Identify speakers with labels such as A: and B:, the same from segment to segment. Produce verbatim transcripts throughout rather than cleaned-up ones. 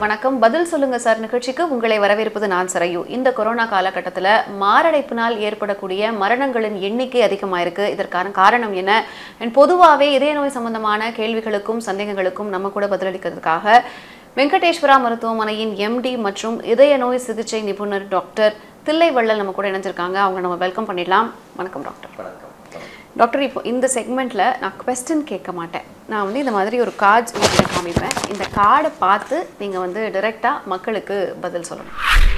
A: வணக்கம். பதில் சொல்லுங்க சார் நிகழ்ச்சிக்கு உங்களை வரவேற்பது நான் சரையு. இந்த கொரோனா காலகட்டத்தில் மாரடைப்பினால் ஏற்படக்கூடிய மரணங்களின் எண்ணிக்கை அதிகமாயிருக்கு. இதற்கான காரணம் என்ன? பொதுவாகவே இதய நோய் சம்பந்தமான கேள்விகளுக்கும் சந்தேகங்களுக்கும் நம்ம கூட பதிலளிக்கிறதுக்காக வெங்கடேஸ்வரா மருத்துவமனையின் எம்டி மற்றும் இதய நோய் சிகிச்சை நிபுணர் டாக்டர் தில்லைவள்ளல் நம்ம கூட இணைஞ்சிருக்காங்க. அவங்க நம்ம வெல்கம் பண்ணிடலாம். வணக்கம் டாக்டர்.
B: வணக்கம்
A: டாக்டர், இப்போ இந்த செக்மெண்ட்டில் நான் கொஸ்டின் கேட்க மாட்டேன். நான் வந்து இந்த மாதிரி ஒரு கார்ட்ஸ் உங்களுக்கு காமிப்பேன். இந்த கார்டை பார்த்து நீங்கள் வந்து டைரெக்டாக மக்களுக்கு பதில் சொல்லணும்.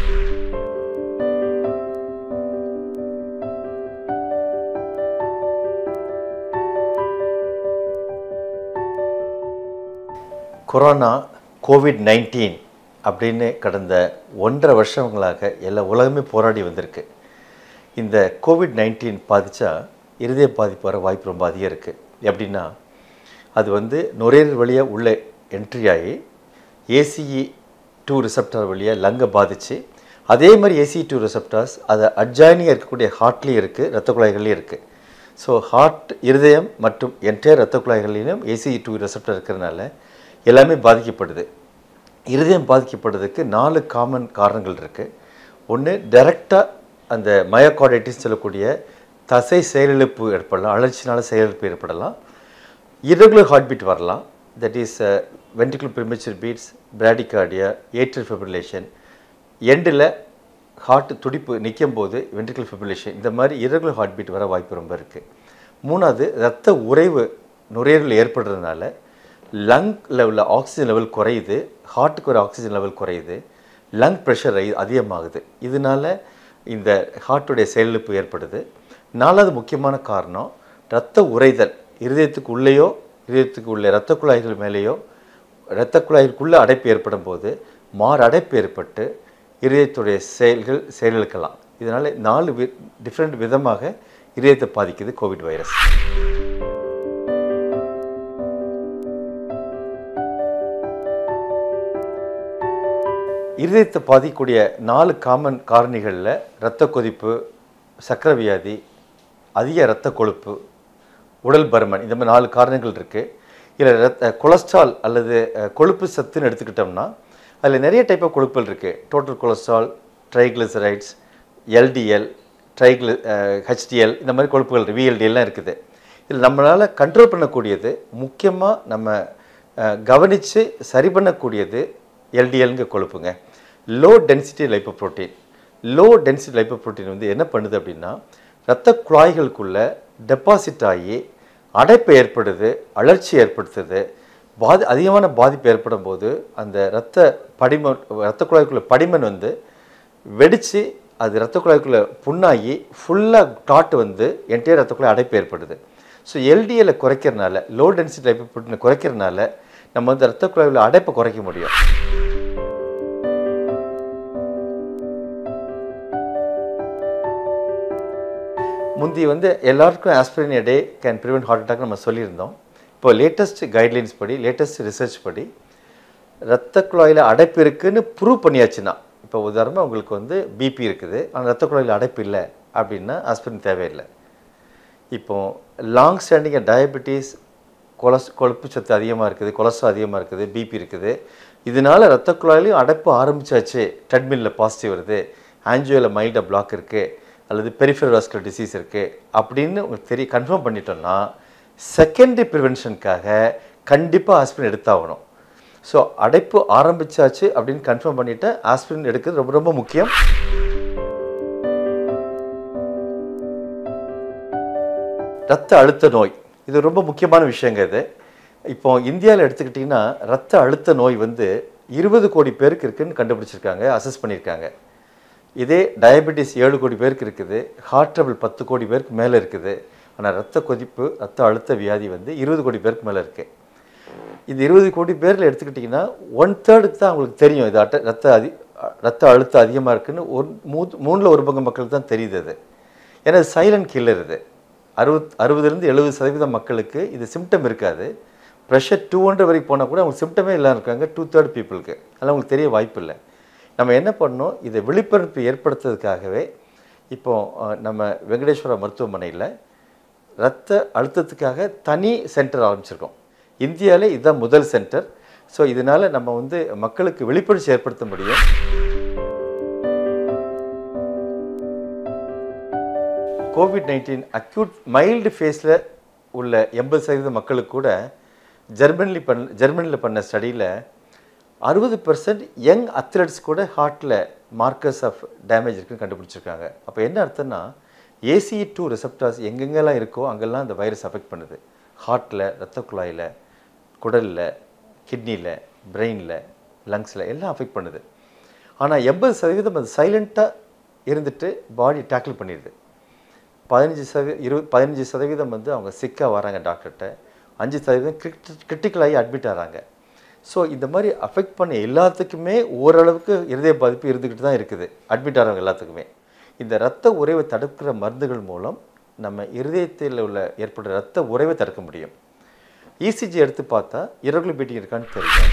B: கொரோனா கோவிட் நைன்டீன் அப்படின்னு கடந்த ஒன்றரை வருஷங்களாக எல்லா உலகமே போராடி வந்திருக்கு. இந்த கோவிட் நைன்டீன் பாதித்தா இருதய பாதிப்பு வர வாய்ப்பு ரொம்ப அதிகம் இருக்குது. எப்படின்னா அது வந்து நுரையீரல் வழியாக உள்ளே என்ட்ரி ஆகி ஏசிஇ டூ ரிசெப்டார் வழியாக லங்கை பாதித்து, அதே மாதிரி ஏசிஇ டூ ரிசெப்டார்ஸ் அதை அட்ஜாயினியாக இருக்கக்கூடிய ஹார்ட்லேயும் இருக்குது, இரத்த குழாய்கள்லேயும் இருக்குது. ஸோ ஹார்ட், இருதயம் மற்றும் என்டையர் இரத்த குழாய்களிலும் ஏசிஇ டூ ரிசெப்டார் இருக்கிறதுனால எல்லாமே பாதிக்கப்படுது. இருதயம் பாதிக்கப்படுறதுக்கு நாலு காமன் காரணங்கள் இருக்குது. ஒன்று, டைரெக்டாக அந்த மயோகார்டைட்டிஸ் சொல்லக்கூடிய தசை செயலிழப்பு ஏற்படலாம், அழற்சினால் செயலிழப்பு ஏற்படலாம். irregular ஹார்ட் பீட் வரலாம், that is ventricular premature beats, bradycardia, atrial fibrillation, எண்டில் ஹார்ட் துடிப்பு நிற்கும் போது வென்ட்ரிகுலர் ஃபிப்ரிலேஷன், இந்த மாதிரி irregular ஹார்ட் பீட் வர வாய்ப்பு ரொம்ப இருக்குது. மூணாவது, இரத்த உறைவு நுரையீரல் ஏற்படுறதுனால லங் லெவலில் ஆக்சிஜன் லெவல் குறையுது, ஹார்ட்டுக்கு ஒரு ஆக்சிஜன் லெவல் குறையுது, லங் ப்ரெஷர் அதிகமாகுது. இதனால இந்த ஹார்ட்டுடைய செயலிழப்பு ஏற்படுது. நாலாவது முக்கியமான காரணம் இரத்த உறைதல். இருதயத்துக்கு உள்ளேயோ இருதயத்துக்கு உள்ள இரத்த குழாய்கள் மேலேயோ இரத்த குழாய்க்குள்ளே அடைப்பு ஏற்படும் போது மாறு அடைப்பு ஏற்பட்டு இருதயத்துடைய செயல்கள் செயலிழக்கலாம். இதனால் நாலு வி டிஃப்ரெண்ட் விதமாக இருதயத்தை பாதிக்குது கோவிட் வைரஸ். இருதயத்தை பாதிக்கக்கூடிய நாலு காமன் காரணிகளில் இரத்த கொதிப்பு, சக்கரை வியாதி, அதிக இரத்த கொழுப்பு, உடல் பருமன், இந்த மாதிரி நாலு காரணங்கள் இருக்குது. இதில் ரத்த கொலஸ்ட்ரால் அல்லது கொழுப்பு சத்துன்னு எடுத்துக்கிட்டோம்னா அதில் நிறைய டைப் ஆஃப் கொழுப்புகள் இருக்குது. டோட்டல் கொலஸ்ட்ரால், ட்ரைக்ளிசரைட்ஸ், எல்டிஎல், ட்ரைக்ளி ஹெச்டிஎல், இந்த மாதிரி கொழுப்புகள் விஎல்டிஎல்லாம் இருக்குது. இதில் நம்மளால் கண்ட்ரோல் பண்ணக்கூடியது, முக்கியமாக நம்ம கவனித்து சரி பண்ணக்கூடியது எல்டிஎல்ங்க கொழுப்புங்க. Low density lipoprotein. Low density lipoprotein வந்து என்ன பண்ணுது அப்படின்னா இரத்த குழாய்களுக்குள்ளே டெபாசிட் ஆகி அடைப்பு ஏற்படுது, அழற்சி ஏற்படுத்துது. பாதி அதிகமான பாதிப்பு ஏற்படும் போது அந்த இரத்த படிமன் இரத்த குழாய்க்குள்ளே படிமன் வந்து வெடித்து அது இரத்த குழாய்க்குள்ளே புண்ணாகி ஃபுல்லாக டாட் வந்து என்டையர் இரத்த குழாய் அடைப்பு ஏற்படுது. ஸோ எல்டிஎல்லை குறைக்கிறதுனால, லோ டென்சிட்டி லைப்போப்ரோட்டீனை குறைக்கிறதுனால நம்ம வந்து இரத்த குழாய்க்குள்ள அடைப்பை குறைக்க முடியும். முந்தி வந்து எல்லாருக்கும் aspirin a day can prevent heart attack நம்ம சொல்லியிருந்தோம். இப்போ லேட்டஸ்ட் கைட்லைன்ஸ் படி, லேட்டஸ்ட் ரிசர்ச் படி இரத்த குழாயில் அடைப்பு இருக்குதுன்னு ப்ரூவ் பண்ணியாச்சுன்னா, இப்போ உதாரணமாக உங்களுக்கு வந்து பிபி இருக்குது, ஆனால் இரத்த குழாயில் அடைப்பு இல்லை அப்படின்னா ஆஸ்பிரின் தேவையில்லை. இப்போது லாங் ஸ்டாண்டிங் டயபெட்டிஸ், கொலஸ் கொழுப்பு சத்து அதிகமாக இருக்குது, கொலஸ்ட்ரால் அதிகமாக இருக்குது, பிபி இருக்குது, இதனால் இரத்த குழாயிலையும் அடைப்பு ஆரம்பித்தாச்சு, ட்ரெட்மில்லில் பாசிட்டிவ் வருது, ஆஞ்சியோவில் மைல்டாக பிளாக் இருக்குது அல்லது பெரிஃபெரல் வாஸ்குலர் டிசீஸ் இருக்குது அப்படின்னு உங்களுக்கு தெரிய கன்ஃபார்ம் பண்ணிட்டோம்னா செகண்டரி ப்ரிவென்ஷனுக்காக கண்டிப்பாக ஆஸ்பிரின் எடுத்தாகணும். ஸோ அடைப்பு ஆரம்பித்தாச்சு அப்படின்னு கன்ஃபார்ம் பண்ணிவிட்டு ஆஸ்பிரின் எடுக்கிறது ரொம்ப ரொம்ப முக்கியம். இரத்த அழுத்த நோய் இது ரொம்ப முக்கியமான விஷயங்க. இது இப்போ இந்தியாவில் எடுத்துக்கிட்டிங்கன்னா இரத்த அழுத்த நோய் வந்து இருபது கோடி பேருக்கு இருக்குதுன்னு கண்டுபிடிச்சிருக்காங்க, அசஸ் பண்ணியிருக்காங்க. இதே டயபெட்டிஸ் ஏழு கோடி பேருக்கு இருக்குது, ஹார்ட் ட்ரபிள் பத்து கோடி பேருக்கு மேலே இருக்குது. ஆனால் இரத்த கொதிப்பு, இரத்த அழுத்த வியாதி வந்து இருபது கோடி பேருக்கு மேலே இருக்குது. இது இருபது கோடி பேரில் எடுத்துக்கிட்டிங்கன்னா ஒன் தேர்டுக்கு தான் அவங்களுக்கு தெரியும் இது அட்ட ரத்த அதி ரத்த அழுத்தம் அதிகமாக இருக்குதுன்னு ஒரு மூ மூணில் ஒரு பங்கு மக்களுக்கு தான் தெரியுது. அது ஏன்னா சைலண்ட் கில்லர். இது அறுபத் அறுபதுலேருந்து எழுபது சதவீதம் மக்களுக்கு இது சிம்டம் இருக்காது. ப்ரெஷர் டூ ஹண்ட்ரட் வரைக்கும் போனால் கூட அவங்களுக்கு சிம்டமே இல்லாமல் இருக்காங்க டூ தேர்ட் பீப்புளுக்கு. அதனால் அவங்களுக்கு தெரிய வாய்ப்பு இல்லை. நம்ம என்ன பண்ணோம், இதை விழிப்புணர்வு ஏற்படுத்துறதுக்காகவே இப்போது நம்ம வெங்கடேஸ்வரா மருத்துவமனையில் இரத்த அழுத்தத்துக்காக தனி சென்டர் ஆரம்பிச்சிருக்கோம். இந்தியாவிலே இதுதான் முதல் சென்டர். ஸோ இதனால் நம்ம வந்து மக்களுக்கு விழிப்புணர்ச்சி ஏற்படுத்த முடியும். கோவிட் நைன்டீன் அக்யூட் மைல்டு ஃபேஸில் உள்ள எண்பது சதவீத மக்களுக்கு கூட ஜெர்மனில் பண்ண ஜெர்மனியில் பண்ண ஸ்டடியில் அறுபது பர்சன்ட் யங் அத்லெட்ஸ் கூட ஹார்ட்டில் மார்க்கர்ஸ் ஆஃப் டேமேஜ் இருக்குன்னு கண்டுபிடிச்சிருக்காங்க. அப்போ என்ன அர்த்தம்னா ஏசிஇ டூ ரிசெப்டார்ஸ் எங்கெங்கெல்லாம் இருக்கோ அங்கெல்லாம் அந்த வைரஸ் அஃபெக்ட் பண்ணுது. ஹார்ட்டில், இரத்த குழாயில், குடலில், கிட்னியில், பிரெயினில், லங்ஸில் எல்லாம் அஃபெக்ட் பண்ணுது. ஆனால் எண்பது சதவீதம் அது சைலண்ட்டாக இருந்துட்டு பாடி டேக்கிள் பண்ணிடுது. பதினஞ்சு சதவீ இருபது பதினஞ்சு சதவீதம் வந்து அவங்க சிக்காக வராங்க டாக்டர்கிட்ட, அஞ்சு சதவீதம் கிரிட்டி கிரிட்டிக்கலாகி அட்மிட் ஆகிறாங்க. ஸோ இந்த மாதிரி அஃபெக்ட் பண்ண எல்லாத்துக்குமே ஓரளவுக்கு இருதய பாதிப்பு இருந்துக்கிட்டு தான் இருக்குது, அட்மிட் ஆகிறவங்க எல்லாத்துக்குமே. இந்த இரத்த உறைவை தடுக்கிற மருந்துகள் மூலம் நம்ம இருதயத்தில் உள்ள ஏற்படுற இரத்த உறைவை தடுக்க முடியும். இசிஜி எடுத்து பார்த்தா இரகுலர் பீட்டிங் இருக்கான்னு தெரியும்.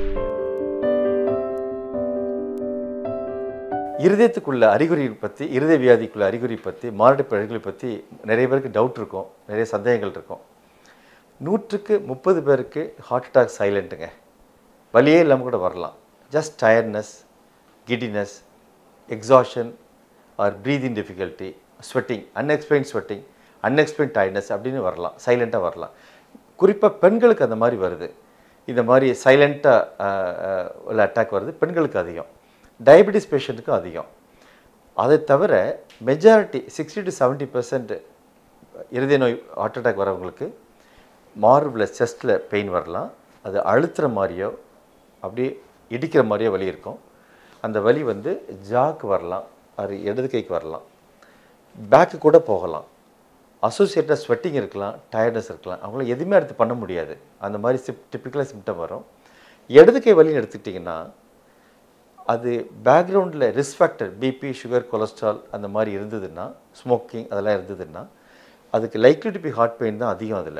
B: இருதயத்துக்குள்ள அறிகுறி பற்றி, இருதய வியாதிக்குள்ள அறிகுறி பற்றி, மாரடைப்பு அறிகுறி பற்றி நிறைய பேருக்கு டவுட் இருக்கும், நிறைய சந்தேகங்கள் இருக்கும். நூற்றுக்கு முப்பது பேருக்கு ஹார்ட் அட்டாக் சைலண்ட்டுங்க, வலியே இல்லாமல் கூட வரலாம். Just tiredness, giddiness, exhaustion or breathing difficulty, sweating, unexplain sweating, unexplain tiredness அப்படின்னு வரலாம், சைலண்ட்டாக வரலாம். குறிப்பாக பெண்களுக்கு அந்த மாதிரி வருது. இந்த மாதிரி சைலண்ட்டாக உள்ள அட்டாக் வருது, பெண்களுக்கு அதிகம். டயபெட்டிஸ் பேஷண்ட்டுக்கும் அதிகம். அதை தவிர majority sixty to seventy percent இருதய நோய் ஹார்ட் அட்டாக் வரவங்களுக்கு மார்பில் செஸ்ட்டில் பெயின் வரலாம். அது அழுத்துற மாதிரியோ அப்படியே இடிக்கிற மாதிரியோ வலி இருக்கும். அந்த வலி வந்து ஜாக்கு வரலாம், அது இடது கைக்கு வரலாம், பேக்கு கூட போகலாம். அசோசியேட்டாக ஸ்வெட்டிங் இருக்கலாம், டயர்ட்னஸ் இருக்கலாம். அவங்கள எதுவுமே எடுத்து பண்ண முடியாது. அந்த மாதிரி சிப் டிப்பிக்கலாக சிம்டம் வரும். இடது கை வலின்னு எடுத்துக்கிட்டிங்கன்னா அது பேக்ரவுண்டில் risk factor BP, sugar, cholesterol அந்த மாதிரி இருந்ததுன்னா, ஸ்மோக்கிங் அதெல்லாம் இருந்ததுன்னா அதுக்கு likely to be heart pain தான் அதிகம். அதில்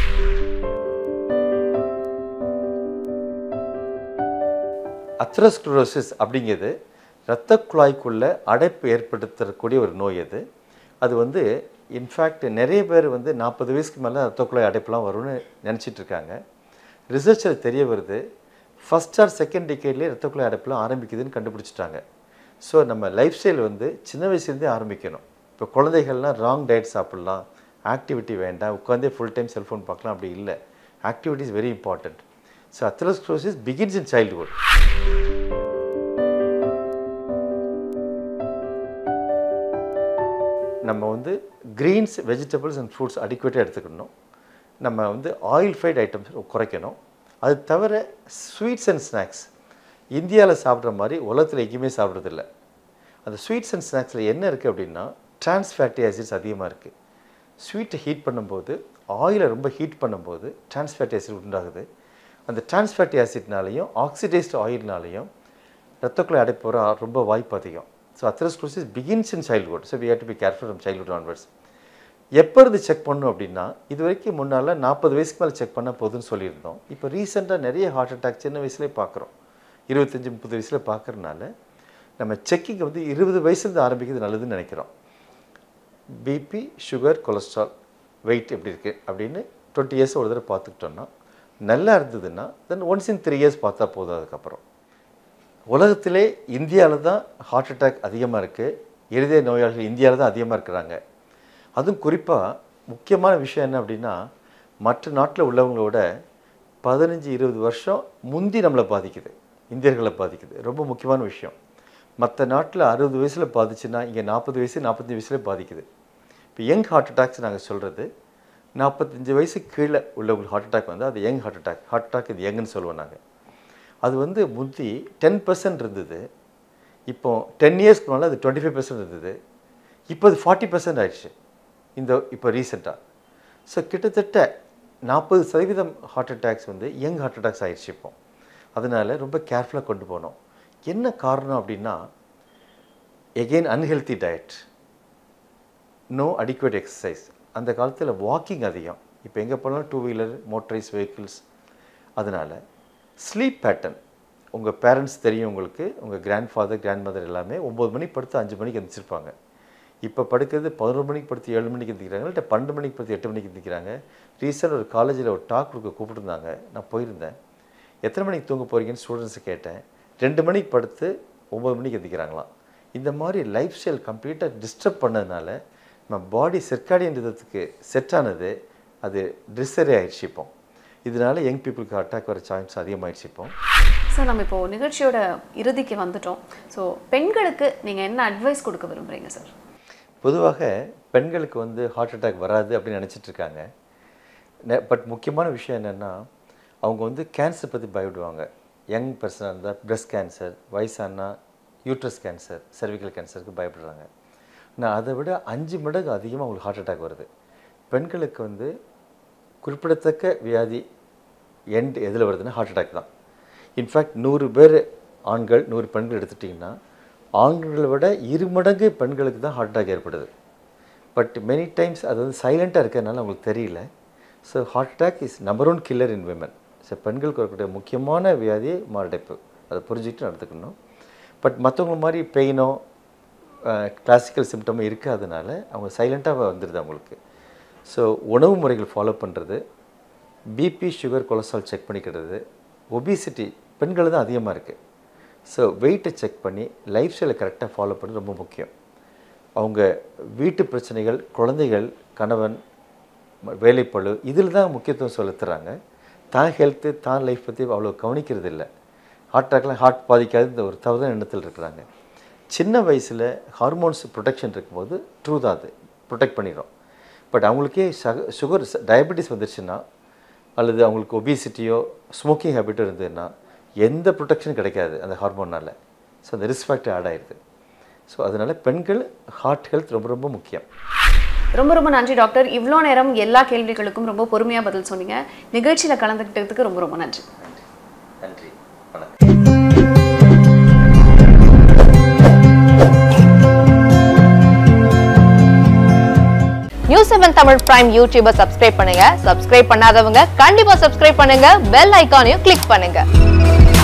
B: அத்ரோஸ்க்ளரோசிஸ் அப்படிங்கிறது இரத்த குழாய்க்குள்ள அடைப்பு ஏற்படுத்தக்கூடிய ஒரு நோய். அது அது வந்து இன்ஃபேக்ட் நிறைய பேர் வந்து நாற்பது வயசுக்கு மேலே இரத்த குழாய் அடைப்புலாம் வரும்னு நினச்சிட்டு இருக்காங்க. ரிசர்ச்சில் தெரிய வருது, ஃபஸ்ட் ஆர் செகண்ட் டிகேட்லேயே இரத்த குழாய் அடைப்புலாம் ஆரம்பிக்குதுன்னு கண்டுபிடிச்சிட்டாங்க. ஸோ நம்ம லைஃப் ஸ்டைல் வந்து சின்ன வயசுலேருந்தே ஆரம்பிக்கணும். இப்போ குழந்தைகள்லாம் ராங் டயட் சாப்பிட்லாம், ஆக்டிவிட்டி வேண்டாம், உட்காந்தே ஃபுல் டைம் செல்ஃபோன் பார்க்கலாம், அப்படி இல்லை. Activity is very important. So atherosclerosis begins in childhood. நம்ம வந்து கிரீன்ஸ், வெஜிடபிள்ஸ் அண்ட் ஃப்ரூட்ஸ் அடிக்குவேட்டாக எடுத்துக்கணும். நம்ம வந்து ஆயில் ஃப்ரைட் ஐட்டம்ஸ் குறைக்கணும். அது தவிர ஸ்வீட்ஸ் அண்ட் ஸ்நாக்ஸ் இந்தியாவில் சாப்பிட்ற மாதிரி உலகத்தில் எங்கேயுமே சாப்பிட்றதில்ல. அந்த ஸ்வீட்ஸ் அண்ட் ஸ்நாக்ஸில் என்ன இருக்குது அப்படின்னா ட்ரான்ஸ் ஃபேட்டி ஆசிட்ஸ் அதிகமாக இருக்குது. ஸ்வீட்டை ஹீட் பண்ணும்போது, ஆயிலை ரொம்ப ஹீட் பண்ணும்போது ட்ரான்ஸ் ஃபேட்டி ஆசிட் உண்டாகுது. அந்த ட்ரான்ஸ் ஃபேட்டி ஆசிட்னாலையும் ஆக்சிடைஸ்ட் ஆயில்னாலையும் இரத்த குழாய் அடைப்பு வர ரொம்ப வாய்ப்பு அதிகம். So atherosclerosis begins in childhood. So we have to be careful from childhood onwards. எப்போ இருந்து செக் பண்ணணும் அப்படின்னா, இது வரைக்கும் முன்னால் நாற்பது வயசுக்கு மேலே செக் பண்ணால் போதுன்னு சொல்லியிருந்தோம். இப்போ ரீசெண்டாக நிறைய ஹார்ட் அட்டாக் சின்ன வயசுலேயே பார்க்குறோம். இருபத்தஞ்சி முப்பது வயசில் பார்க்குறதுனால நம்ம செக்கிங் வந்து இருபது வயசுலேருந்து ஆரம்பிக்கிறது நல்லதுன்னு நினைக்கிறோம். பிபி, சுகர், கொலஸ்ட்ரால், வெயிட் எப்படி இருக்குது அப்படின்னு டுவெண்ட்டி இயர்ஸ் ஒரு தடவை பார்த்துக்கிட்டோன்னா, நல்லா இருந்ததுன்னா then once in three years பார்த்தா போதும். அதுக்கப்புறம் உலகத்திலே இந்தியாவில் தான் ஹார்ட் அட்டாக் அதிகமாக இருக்குது. இருதய நோயாளிகள் இந்தியாவில் தான் அதிகமாக இருக்கிறாங்க. அதுவும் குறிப்பாக முக்கியமான விஷயம் என்ன அப்படின்னா, மற்ற நாட்டில் உள்ளவங்களோட பதினஞ்சு இருபது வருஷம் முந்தி நம்மளை பாதிக்குது, இந்தியர்களை பாதிக்குது. ரொம்ப முக்கியமான விஷயம். மற்ற நாட்டில் அறுபது வயசில் பாதிச்சுன்னா இங்கே நாற்பது வயசு நாற்பத்தஞ்சு வயசுல பாதிக்குது. இப்போ யங் ஹார்ட் அட்டாக்ஸ் நாங்கள் சொல்கிறது நாற்பத்தஞ்சு வயசு கீழே உள்ளவங்களுக்கு ஹார்ட் அட்டாக் வந்து அது young heart attack. Heart attack இது யங்குன்னு சொல்லுவோம் நாங்கள். அது வந்து முந்தி டென் பர்சன்ட் இருந்தது. இப்போ டென் இயர்ஸ்க்கு மேலே அது டுவெண்ட்டி ஃபைவ் பர்சன்ட் இருந்தது. இப்போ அது ஃபார்ட்டி பர்சன்ட் ஆயிடுச்சு இந்த இப்போ ரீசெண்டாக. ஸோ கிட்டத்தட்ட நாற்பது சதவீதம் ஹார்ட் அட்டாக்ஸ் வந்து யங் ஹார்ட் அட்டாக்ஸ் ஆயிடுச்சு இப்போ. அதனால் ரொம்ப கேர்ஃபுல்லாக கொண்டு போகணும். என்ன காரணம் அப்படின்னா, again unhealthy diet, no adequate exercise. அந்த காலத்தில் வாக்கிங் அதிகம், இப்போ எங்கே போனாலும் டூ வீலர், மோட்டரைஸ் வெஹிக்கிள்ஸ். அதனால் ஸ்லீப் பேட்டர்ன், உங்கள் பேரண்ட்ஸ் தெரியும் உங்களுக்கு, உங்கள் கிராண்ட் ஃபாதர் கிராண்ட் மதர் எல்லாமே ஒம்பது மணிக்கு படுத்து அஞ்சு மணிக்கு எழுந்திரிச்சிருப்பாங்க. இப்போ படுக்கிறது பதினொரு மணிக்கு படுத்து ஏழு மணிக்கு எழுந்திரிக்கிறாங்க, இல்லை பன்னெண்டு மணிக்கு படுத்து எட்டு மணிக்கு எழுந்திரிக்கிறாங்க. ரீசெண்ட் ஒரு காலேஜில் ஒரு டாக் கொடுக்க கூப்பிட்டுருந்தாங்க, நான் போயிருந்தேன். எத்தனை மணிக்கு தூங்க போகிறீங்கன்னு ஸ்டூடெண்ட்ஸை கேட்டேன். ரெண்டு மணிக்கு படுத்து ஒம்பது மணிக்கு எந்திக்கிறாங்களாம். இந்த மாதிரி லைஃப் ஸ்டைல் கம்ப்ளீட்டாக டிஸ்டர்ப் பண்ணதுனால நம்ம பாடி சிர்காடியன் ரிதத்துக்கு செட் ஆனது அது டிஸ்ஸரே ஆயிடுச்சு. இப்போ இதனால யங் பீப்புளுக்கு அட்டாக் வர சான்ஸ் அதிகமாகிடுச்சு. இப்போ
A: சார் நம்ம இப்போது நிகழ்ச்சியோட இறுதிக்கு வந்துட்டோம். ஸோ பெண்களுக்கு நீங்கள் என்ன அட்வைஸ் கொடுக்க விரும்புகிறீங்க சார்?
B: பொதுவாக பெண்களுக்கு வந்து ஹார்ட் அட்டாக் வராது அப்படின்னு நினச்சிட்டு இருக்காங்க. பட் முக்கியமான விஷயம் என்னென்னா, அவங்க வந்து கேன்சர் பற்றி பயப்படுவாங்க. யங் பர்சனாக இருந்தால் பிரெஸ்ட் கேன்சர், வயசானா யூட்ரஸ் கேன்சர், செர்விக்கல் கேன்சருக்கு பயப்படுறாங்க. நான் அதை விட அஞ்சு மடங்கு அதிகமாக அவங்களுக்கு ஹார்ட் அட்டாக் வருது. பெண்களுக்கு வந்து குறிப்பிடத்தக்க வியாதி எண்ட் எதில் வருதுன்னா ஹார்ட் அட்டாக் தான். இன்ஃபேக்ட் நூறு பேர் ஆண்கள் நூறு பெண்கள் எடுத்துட்டிங்கன்னா ஆண்களை விட இரு மடங்கு பெண்களுக்கு தான் ஹார்ட் அட்டாக் ஏற்படுது. பட் மெனி டைம்ஸ் அது வந்து சைலண்ட்டாக இருக்கிறதுனால அவங்களுக்கு தெரியல. So heart attack is number one killer in women. So பெண்களுக்கு வரக்கூடிய முக்கியமான வியாதி மாரடைப்பு. அதை புரிஞ்சுக்கிட்டு நடத்துக்கணும். பட் மற்றவங்க மாதிரி பெயினோ கிளாசிக்கல் சிம்டமோ இருக்காதனால அவங்க சைலண்ட்டாக வந்துடுது அவங்களுக்கு. ஸோ உணவு முறைகள் ஃபாலோ பண்ணுறது, பிபி சுகர் கொலஸ்ட்ரால் செக் பண்ணிக்கிறது, ஒபிசிட்டி பெண்கள் தான் அதிகமாக இருக்குது. ஸோ வெயிட்டை செக் பண்ணி லைஃப் ஸ்டைலை கரெக்டாக ஃபாலோ பண்ணுறது ரொம்ப முக்கியம். அவங்க வீட்டு பிரச்சனைகள், குழந்தைகள், கணவன், வேலைப்பளு இதில் தான் முக்கியத்துவம் செலுத்துகிறாங்க. தான் ஹெல்த்து தான் லைஃப் பற்றி அவ்வளோ கவனிக்கிறது இல்லை. ஹார்ட் அட்டாக்லாம் ஹார்ட் பாதிக்காது இந்த ஒரு தவறான எண்ணத்தில் இருக்கிறாங்க. சின்ன வயசில் ஹார்மோன்ஸ் ப்ரொடெக்ஷன் இருக்கும்போது ட்ரூ தான் அது ப்ரொடெக்ட் பண்ணிடும். பட் அவங்களுக்கே சக சுகர் டயபெட்டிஸ் வந்துருச்சுன்னா அல்லது அவங்களுக்கு ஒபிசிட்டியோ ஸ்மோக்கிங் ஹேபிட்டோ இருந்ததுன்னா எந்த ப்ரொடெக்ஷனும் கிடைக்காது அந்த ஹார்மோனால். ஸோ அந்த ரிஸ்க் ஃபேக்டர் ஆட் ஆகிடுது. ஸோ அதனால் பெண்கள் ஹார்ட் ஹெல்த் ரொம்ப ரொம்ப முக்கியம்.
A: ரொம்ப ரொம்ப நன்றி டாக்டர். இவ்வளோ நேரம் எல்லா கேள்விகளுக்கும் ரொம்ப பொறுமையாக பதில் சொன்னீங்க. நிகழ்ச்சியில் கலந்துக்கிட்டதுக்கு ரொம்ப ரொம்ப நன்றி.
B: நன்றி.
C: நியூஸ் செவன் தமிழ் பிரைம் யூடியூபை சப்ஸ்கிரைப் பண்ணுங்க. சப்ஸ்கிரைப் பண்ணாதவங்க கண்டிப்பா சப்ஸ்கிரைப் பண்ணுங்க. பெல் ஐகானையும் கிளிக் பண்ணுங்க.